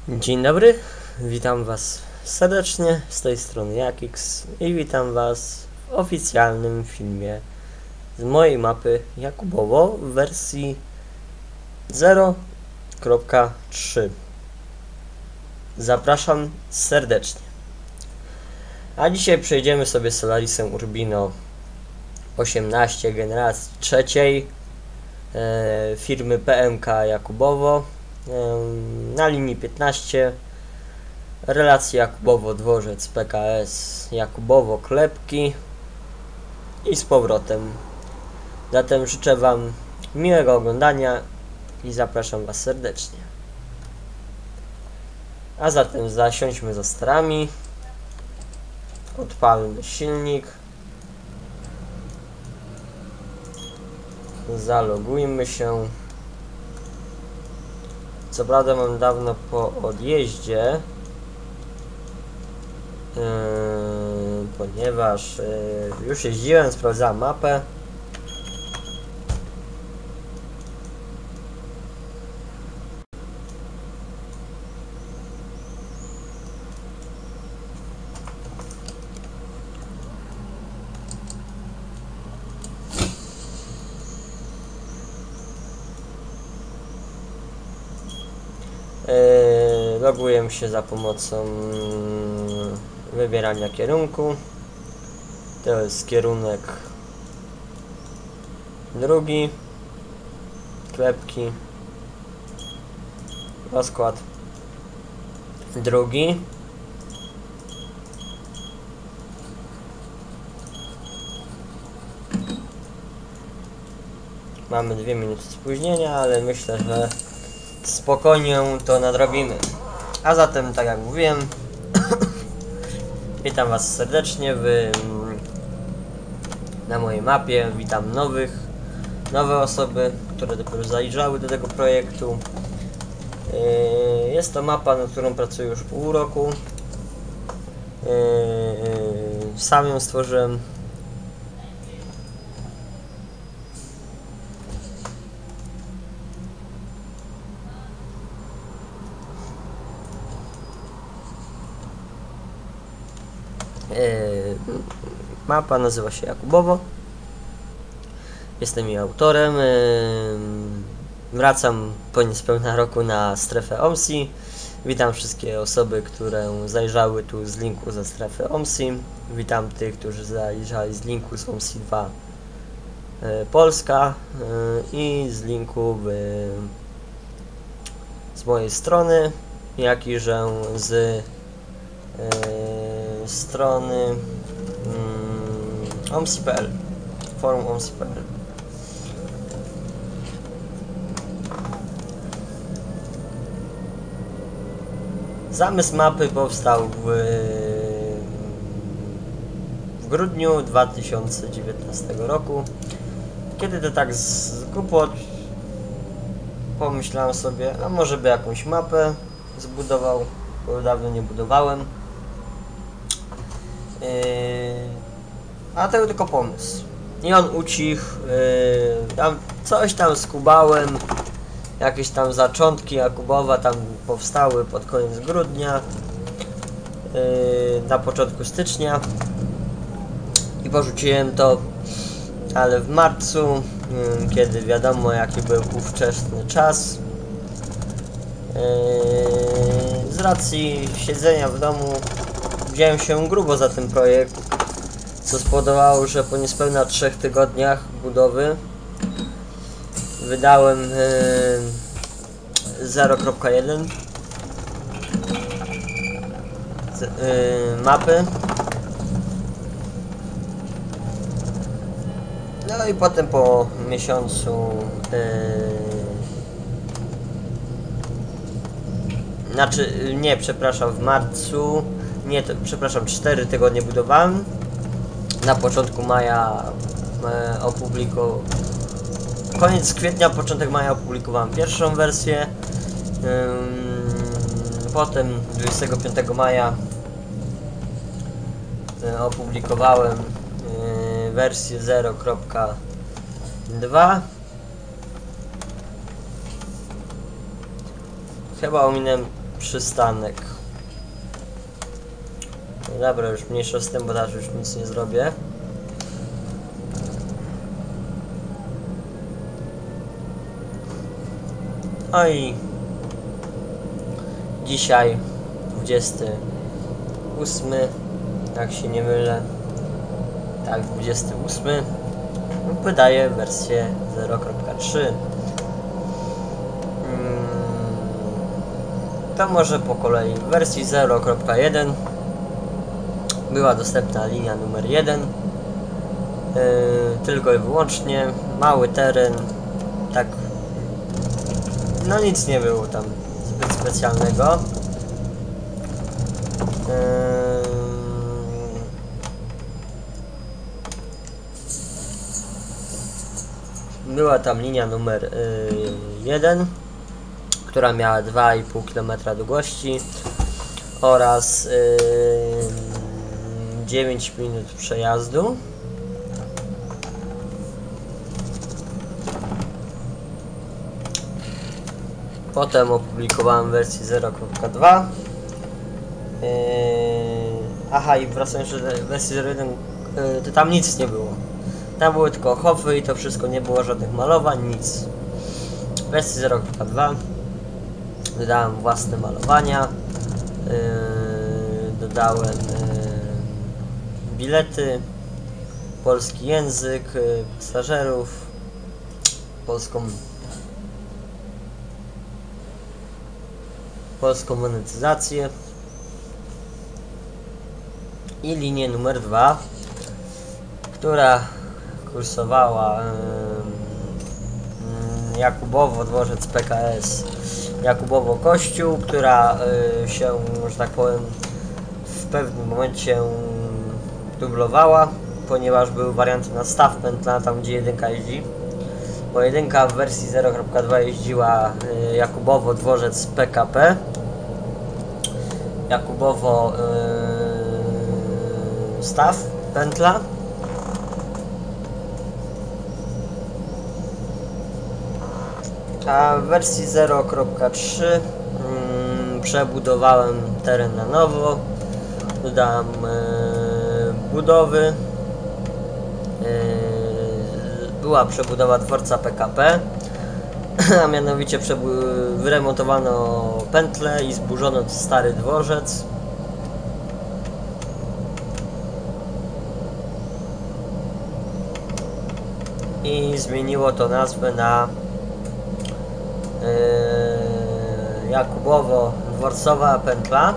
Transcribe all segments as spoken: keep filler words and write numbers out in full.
Dzień dobry, witam was serdecznie, z tej strony Jakix i witam was w oficjalnym filmie z mojej mapy Jakubowo w wersji zero kropka trzy. Zapraszam serdecznie. A dzisiaj przejdziemy sobie Solarisem Urbino osiemnaście generacji trzeciej e, firmy P M K Jakubowo na linii piętnaście, relacja Jakubowo Dworzec P K S Jakubowo Klepki i z powrotem. Zatem życzę wam miłego oglądania i zapraszam was serdecznie. A zatem zasiądźmy za sterami, odpalmy silnik, zalogujmy się. Co prawda mam dawno po odjeździe, yy, ponieważ yy, już jeździłem, sprawdzałem mapę. Yy, loguję się za pomocą yy, wybierania kierunku. To jest kierunek drugi, Klepki, rozkład drugi. Mamy dwie minuty spóźnienia, ale myślę, że spokojnie to nadrobimy. A zatem, tak jak mówiłem, witam was serdecznie w, na mojej mapie. Witam nowych, nowe osoby, które dopiero zajrzały do tego projektu. Jest to mapa, nad którą pracuję już pół roku. Sam ją stworzyłem. Yy, mapa nazywa się Jakubowo. Jestem jej autorem. Yy, wracam po niespełna roku na strefę O M S I. Witam wszystkie osoby, które zajrzały tu z linku ze strefy O M S I. Witam tych, którzy zajrzali z linku z O M S I dwa yy, Polska yy, i z linku yy, z mojej strony, jak i że z yy, strony mm, O M S I kropka P L, forum O M S I kropka P L. Zamysł mapy powstał w, w grudniu dwa tysiące dziewiętnastego roku, kiedy to tak z głupot pomyślałem sobie, a może by jakąś mapę zbudował, bo dawno nie budowałem. Yy, a to był tylko pomysł i on ucichł. Yy, tam coś tam skubałem, jakieś tam zaczątki Jakubowa tam powstały pod koniec grudnia, yy, na początku stycznia i porzuciłem to, ale w marcu, yy, kiedy wiadomo jaki był ówczesny czas, yy, z racji siedzenia w domu wziąłem się grubo za ten projekt, co spowodowało, że po niespełna trzech tygodniach budowy wydałem yy, zero kropka jeden yy, mapy. No i potem po miesiącu yy, znaczy nie, przepraszam, w marcu Nie, to, przepraszam, cztery tygodnie budowałem. Na początku maja e, opublikowałem. Koniec kwietnia, początek maja opublikowałem pierwszą wersję. Ym, potem dwudziestego piątego maja e, opublikowałem e, wersję zero kropka dwa. Chyba ominąłem przystanek. No dobra, już mniejsza z tym, bo teraz już nic nie zrobię. No i dzisiaj dwudziesty ósmy, jak się nie mylę, tak, dwudziesty ósmy, wydaje wersję zero kropka trzy. To może po kolei. W wersji zero kropka jeden była dostępna linia numer jeden, yy, tylko i wyłącznie mały teren, tak, no nic nie było tam zbyt specjalnego. Yy, była tam linia numer jeden, która miała dwa i pół kilometra długości oraz yy, dziewięć minut przejazdu. Potem opublikowałem wersję zero kropka dwa. Yy, aha, i wracając do wersji zero kropka jeden, yy, to tam nic nie było. Tam były tylko hofy i to wszystko, nie było żadnych malowań, nic. W wersji zero kropka dwa dodałem własne malowania, yy, dodałem yy, bilety, polski język, yy, pasażerów, polską polską monetyzację i linię numer dwa, która kursowała yy, Jakubowo, dworzec P K S Jakubowo Kościół, która y, się, że tak powiem, w pewnym momencie dublowała, ponieważ były warianty na staw pętla, tam gdzie jedynka jeździ. Bo jedynka w wersji zero kropka dwa jeździła y, Jakubowo dworzec P K P, Jakubowo y, staw pętla. A w wersji zero kropka trzy mm, przebudowałem teren na nowo, dodałem yy, budowy, yy, była przebudowa dworca P K P, a mianowicie wyremontowano pętlę i zburzono stary dworzec. I zmieniło to nazwę na Yy, Jakubowo dworcowa pętla.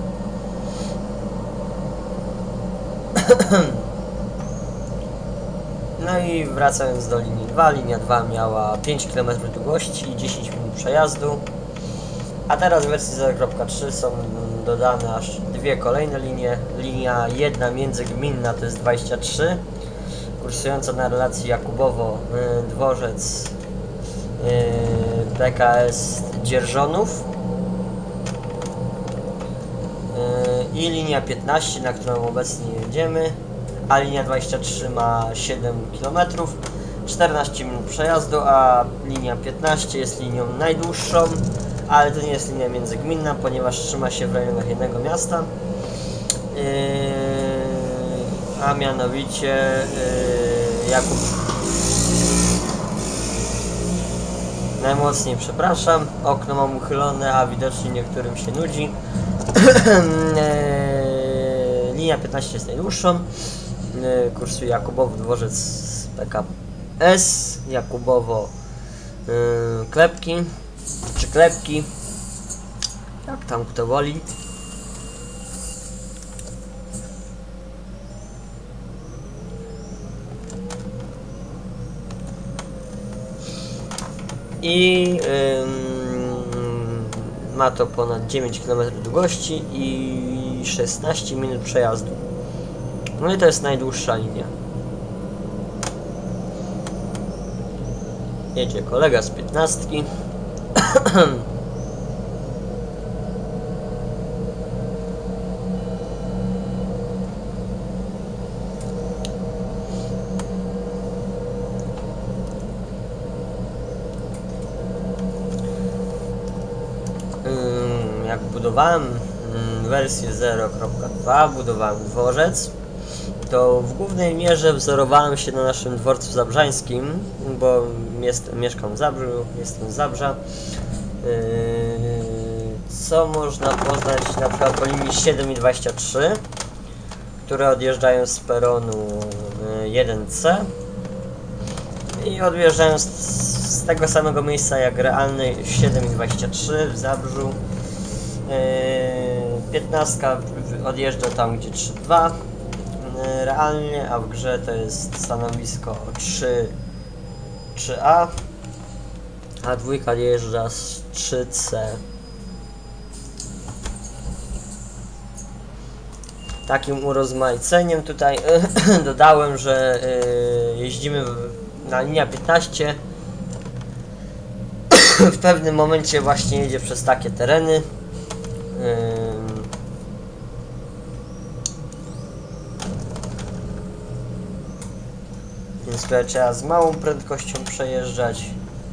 No i wracając do linii dwa, linia dwa miała pięć kilometrów długości i dziesięć minut przejazdu, a teraz w wersji zero kropka trzy są dodane aż dwie kolejne linie. Linia jedna międzygminna to jest dwadzieścia trzy, kursująca na relacji Jakubowo yy, dworzec yy, P K S Dzierżonów, yy, i linia piętnaście, na którą obecnie jedziemy, a linia dwadzieścia trzy ma siedem kilometrów, czternaście minut przejazdu, a linia piętnaście jest linią najdłuższą, ale to nie jest linia międzygminna, ponieważ trzyma się w rejonach jednego miasta, yy, a mianowicie yy, Jakub... Najmocniej przepraszam, okno mam uchylone, a widocznie niektórym się nudzi. yy, linia piętnaście jest najdłuższą, yy, kursuje Jakubowo dworzec P K S, Jakubowo yy, Klepki, czy Klepki, jak tam kto woli. I yy, ma to ponad dziewięć kilometrów długości i szesnaście minut przejazdu. No i to jest najdłuższa linia. Jedzie kolega z piętnastki. jak budowałem wersję zero kropka dwa, budowałem dworzec, to w głównej mierze wzorowałem się na naszym dworcu zabrzańskim, bo jest, mieszkam w Zabrzu, jestem z Zabrza. Co można poznać na przykład po linii siedem i dwadzieścia trzy, które odjeżdżają z peronu jeden C i odjeżdżają z, z tego samego miejsca jak realny siedem i dwadzieścia trzy w Zabrzu. piętnastka odjeżdża tam, gdzie trzy dwa realnie, a w grze to jest stanowisko trzy A, a dwójka odjeżdża z trzy C. Takim urozmaiceniem tutaj dodałem, że jeździmy na linia piętnaście. W pewnym momencie właśnie jedzie przez takie tereny. Więc tutaj trzeba z małą prędkością przejeżdżać.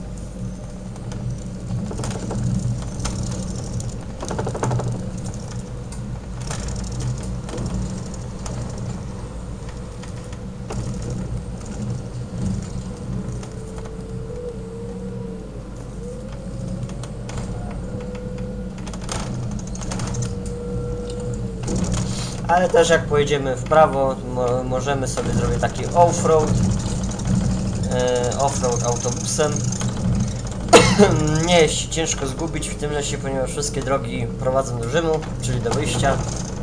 Ale też jak pojedziemy w prawo, mo możemy sobie zrobić taki off-road e, off-road autobusem. Nie jest się ciężko zgubić w tym lesie, ponieważ wszystkie drogi prowadzą do Rzymu, czyli do wyjścia.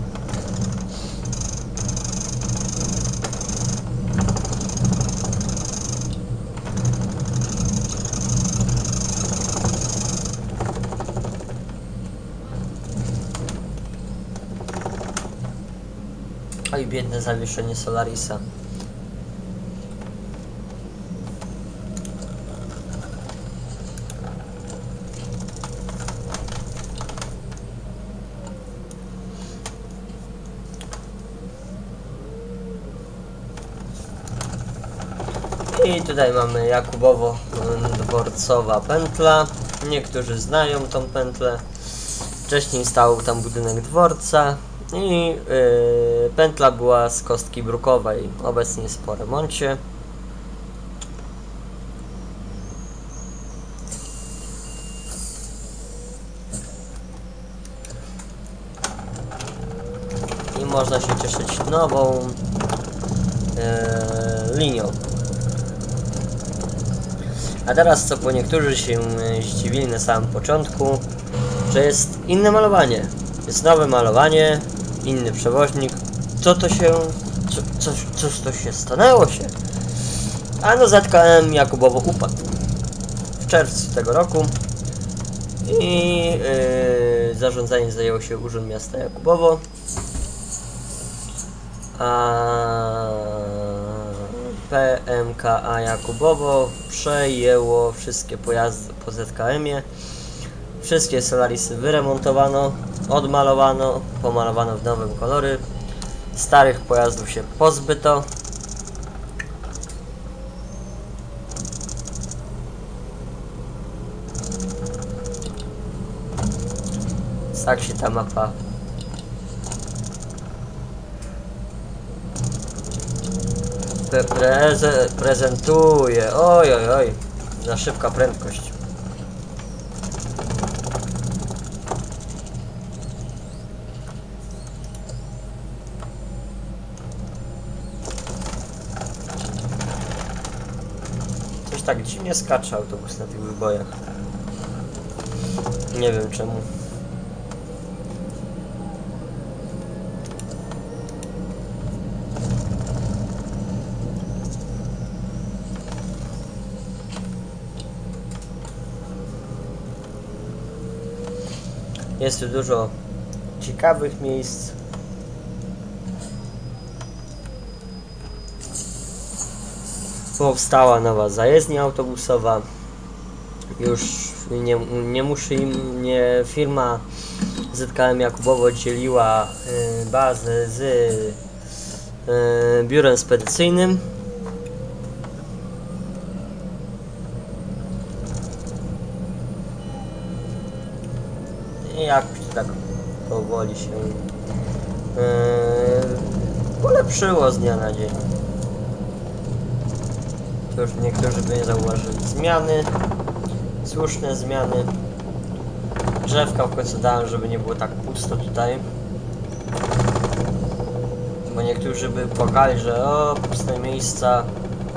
Oj, biedne zawieszenie Solarisa. I tutaj mamy Jakubowo-Dworcowa pętla. Niektórzy znają tą pętlę. Wcześniej stał tam budynek dworca. I yy, pętla była z kostki brukowej, obecnie jest po remoncie. I można się cieszyć nową yy, linią. A teraz co po niektórzy się zdziwili na samym początku, że jest inne malowanie. Jest nowe malowanie, inny przewoźnik. Co to się... Co, coś, coś to się stanęło się? A no Z K M Jakubowo upadł w czerwcu tego roku i yy, zarządzaniem zajęło się Urząd Miasta Jakubowo, a P M K A Jakubowo przejęło wszystkie pojazdy po Z K M-ie. Wszystkie Solarisy wyremontowano, odmalowano, pomalowano w nowe kolory. Starych pojazdów się pozbyto. Tak się ta mapa preze prezentuje. Oj, oj, oj. Za szybka prędkość. Tak dziwnie skacze autobus na tych wybojach. Nie wiem czemu. Jest tu dużo ciekawych miejsc. Powstała nowa zajezdnia autobusowa. Już nie, nie musi im, nie firma Z K M Jakubowo dzieliła y, bazę z y, biurem spedycyjnym. i jakoś to tak powoli się yy, polepszyło z dnia na dzień. To już niektórzy by nie zauważyli. Zmiany, słuszne zmiany. Drzewka w końcu dałem, żeby nie było tak pusto tutaj. Bo niektórzy by płakali, że o, puste miejsca.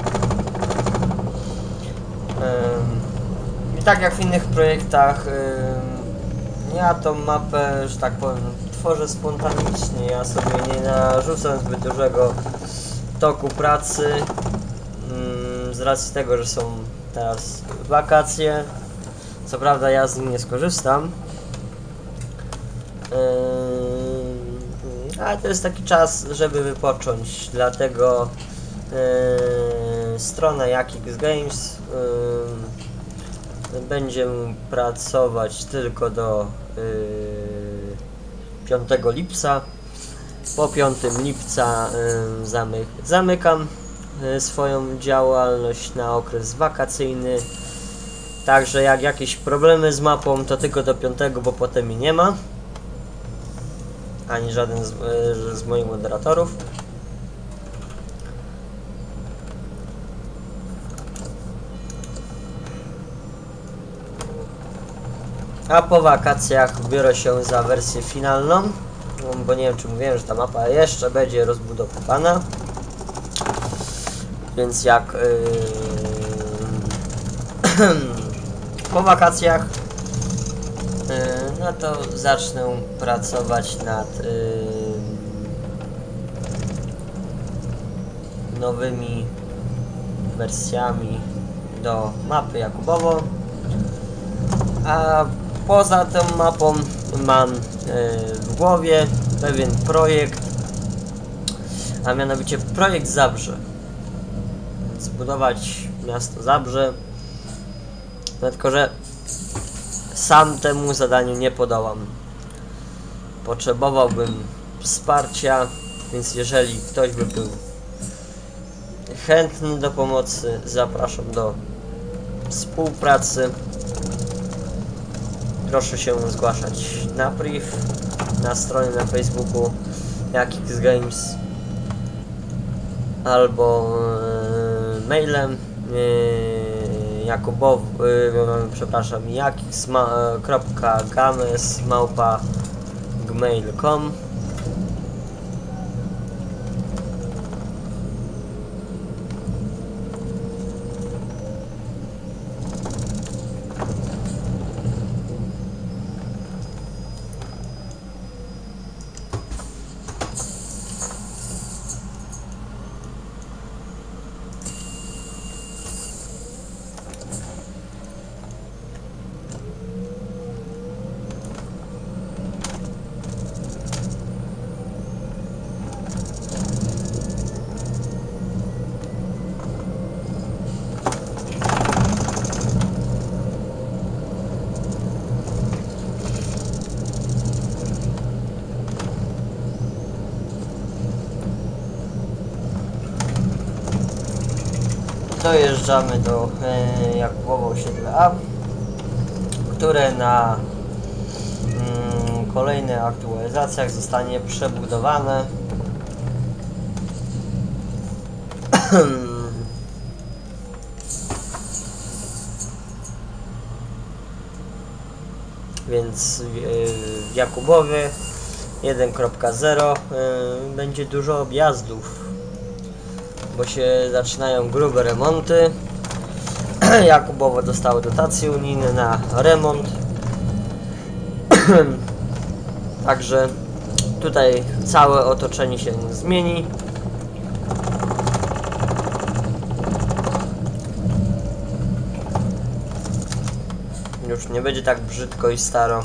Ym, I tak jak w innych projektach, ym, ja tą mapę, że tak powiem, tworzę spontanicznie. Ja sobie nie narzucam zbyt dużego toku pracy. Ym, z racji tego, że są teraz wakacje. Co prawda ja z nich nie skorzystam. Yy, ale to jest taki czas, żeby wypocząć. Dlatego yy, strona Jakix Games yy, będzie pracować tylko do yy, piątego lipca. Po piątego lipca yy, zamy zamykam yy, swoją działalność na okres wakacyjny. Także jak jakieś problemy z mapą, to tylko do piątego, bo potem jej nie ma. Ani żaden z, z moich moderatorów. A po wakacjach biorę się za wersję finalną. Bo nie wiem, czy mówiłem, że ta mapa jeszcze będzie rozbudowywana. Więc jak... Yy... po wakacjach yy, no to zacznę pracować nad yy, nowymi wersjami do mapy Jakubowo. A poza tą mapą mam yy, w głowie pewien projekt, a mianowicie projekt Zabrze. Zbudować miasto Zabrze. No tylko, że sam temu zadaniu nie podołam. Potrzebowałbym wsparcia, więc jeżeli ktoś by był chętny do pomocy, zapraszam do współpracy. Proszę się zgłaszać na priv, na stronie na Facebooku Jakix Games albo yy, mailem yy, Jakubow, yy, przepraszam, jakix kropka games małpa gmail kropka com. Dojeżdżamy do e, Jakubowo osiedle A, które na mm, kolejnych aktualizacjach zostanie przebudowane. Więc w Jakubowie jeden kropka zero y, będzie dużo objazdów, bo się zaczynają grube remonty. Jakubowo dostało dotacje unijne na remont. Także tutaj całe otoczenie się zmieni. Już nie będzie tak brzydko i staro.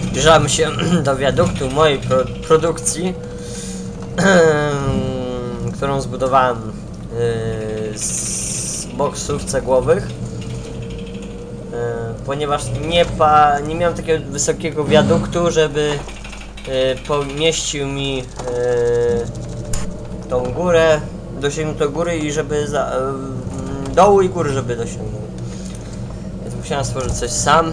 Zbliżamy się do wiaduktu mojej pro produkcji, którą zbudowałem yy, z boksów cegłowych, yy, ponieważ nie, pa, nie miałem takiego wysokiego wiaduktu, żeby yy, pomieścił mi yy, tą górę, dosięgnął do góry i żeby za, yy, dołu i góry, żeby dosięgnął. Więc musiałem stworzyć coś sam.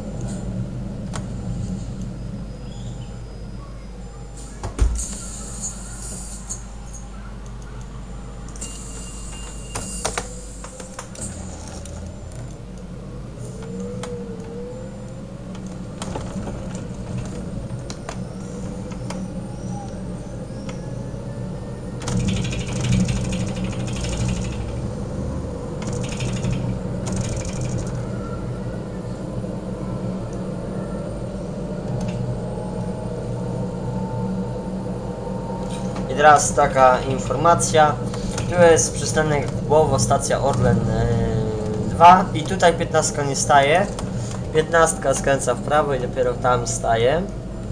I teraz taka informacja, tu jest przystanek Kubowo, stacja Orlen yy, dwa i tutaj piętnastka nie staje, piętnastka skręca w prawo i dopiero tam staje.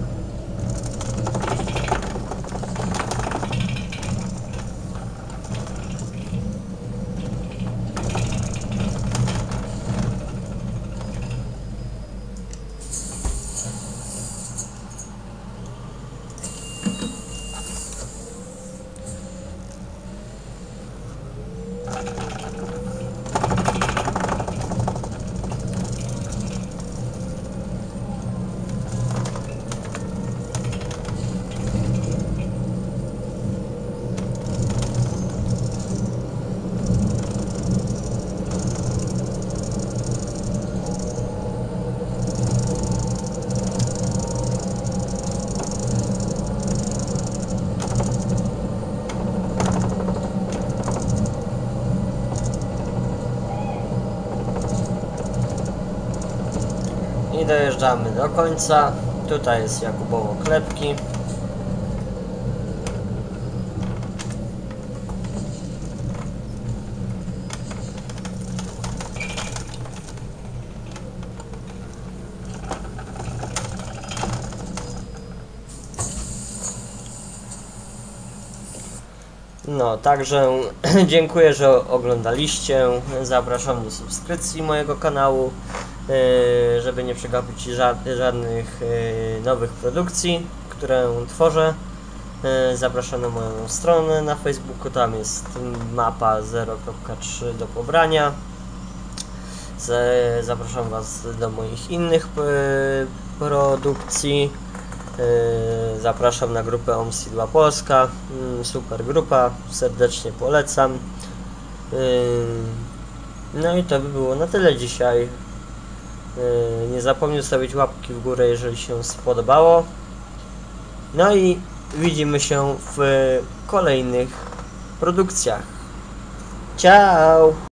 I dojeżdżamy do końca. Tutaj jest Jakubowo Klepki. No, także dziękuję, że oglądaliście. Zapraszam do subskrypcji mojego kanału, żeby nie przegapić żadnych nowych produkcji, które tworzę. Zapraszam na moją stronę na Facebooku, tam jest mapa zero kropka trzy do pobrania. Zapraszam Was do moich innych produkcji. Zapraszam na grupę Omsidła Polska, super grupa, serdecznie polecam. No i to by było na tyle dzisiaj. Nie zapomnij zostawić łapki w górę, jeżeli się spodobało. No i widzimy się w kolejnych produkcjach. Ciao!